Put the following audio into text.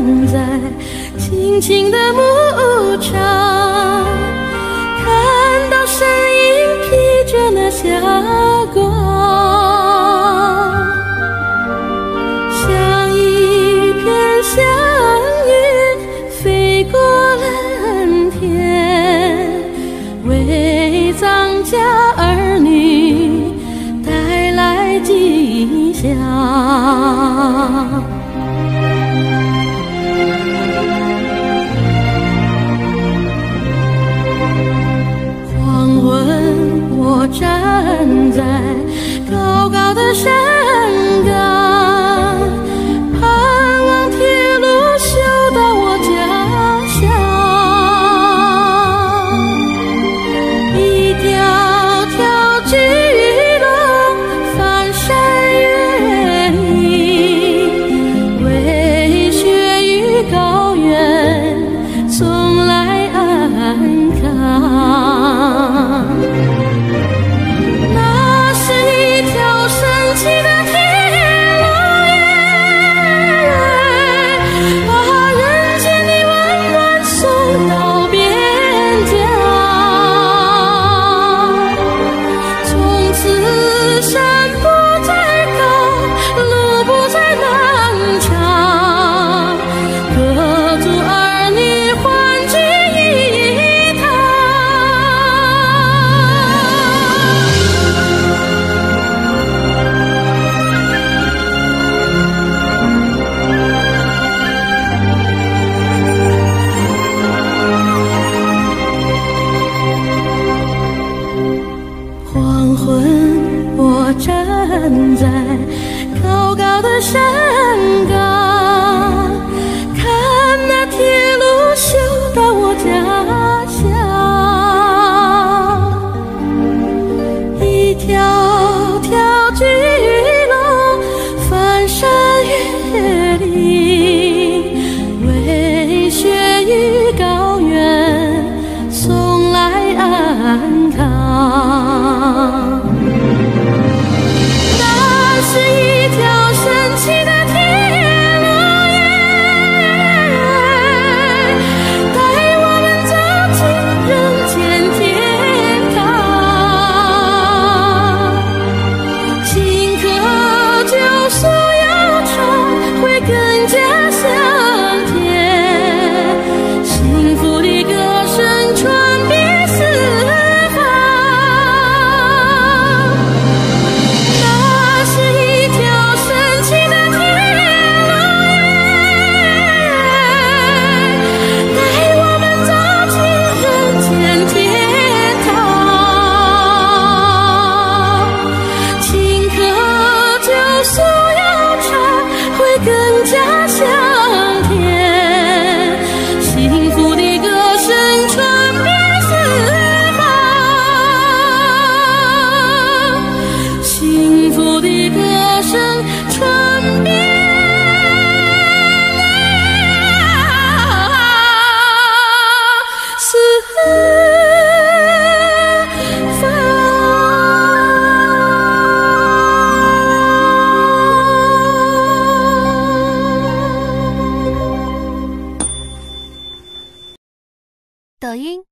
在青青的牧场，看到身影披着那霞光，像一片祥云飞过蓝天，为藏家儿女带来吉祥。黄昏，我站在高高的山岗，盼望铁路修到我家乡。一条条巨龙翻山越岭，为雪与高原送来安康。那是一条神奇的铁路耶，把人间的温暖送到边疆。从此山不再高，路不再漫长，各族儿女欢聚一堂。黄昏，我站在高高的山岗，看那铁路修到我家乡。一条条巨龙翻山越岭，为雪与高原送来安康。那是一条神奇的铁路耶，带我们走进人间天堂。顷刻就所有船会更加香甜，幸福的歌声传遍四方。那是一条神奇的铁路耶，带我们走进人间天堂。顷刻就所有船会更加香甜，幸福的歌声传遍四方，幸福的歌声传遍四抖音、